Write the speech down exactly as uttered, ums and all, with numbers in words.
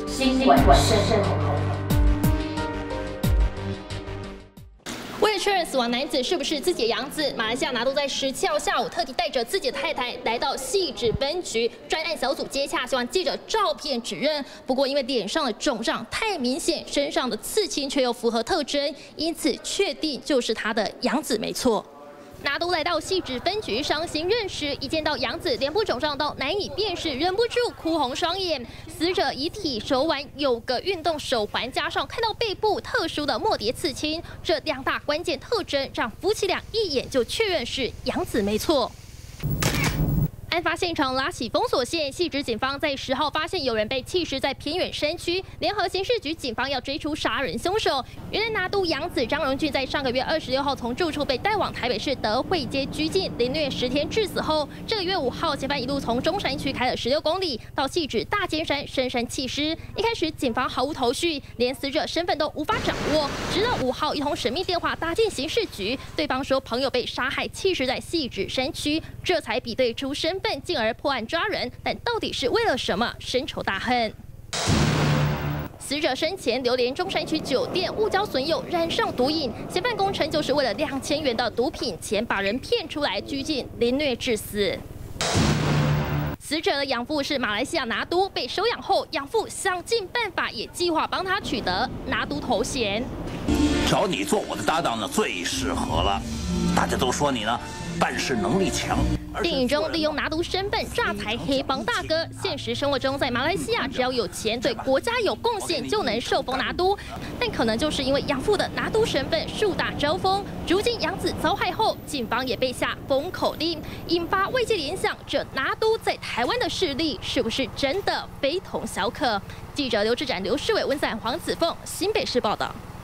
新闻深深红红。 为了确认死亡男子是不是自己的养子，马来西亚拿督在十七号下午特地带着自己的太太来到汐止分局专案小组接洽，希望借着照片指认。不过因为脸上的肿胀太明显，身上的刺青却又符合特征，因此确定就是他的养子没错。 拿督来到汐止分局伤心认识，一见到养子脸部肿胀到难以辨识，忍不住哭红双眼。死者遗体手腕有个运动手环，加上看到背部特殊的耄耋刺青，这两大关键特征让夫妻俩一眼就确认是养子没错。 案发现场拉起封锁线，汐止警方在十号发现有人被弃尸在偏远山区，联合刑事局警方要追出杀人凶手。原来拿督养子张荣俊在上个月二十六号从住处被带往台北市德惠街拘禁，凌虐十天致死后，这个月五号嫌犯一路从中山区开了十六公里到汐止大尖山深山弃尸。一开始警方毫无头绪，连死者身份都无法掌握，直到五号一通神秘电话打进刑事局，对方说朋友被杀害弃尸在汐止山区，这才比对出身份。 进而破案抓人，但到底是为了什么？深仇大恨。死者生前流连中山区酒店，误交损友，染上毒瘾。嫌犯供称就是为了两千元的毒品钱，把人骗出来拘禁，凌虐致死。 死者的养父是马来西亚拿督，被收养后，养父想尽办法，也计划帮他取得拿督头衔。 找你做我的搭档呢，最适合了。大家都说你呢，办事能力强。 电影中利用拿督身份榨财黑帮大哥，现实生活中在马来西亚，只要有钱、对国家有贡献，就能受封拿督。但可能就是因为养父的拿督身份树大招风，如今养子遭害后，警方也被下封口令，引发外界联想，这拿督在台湾的势力是不是真的非同小可？记者刘志展、刘世伟、温赞、黄子凤，新北市报道。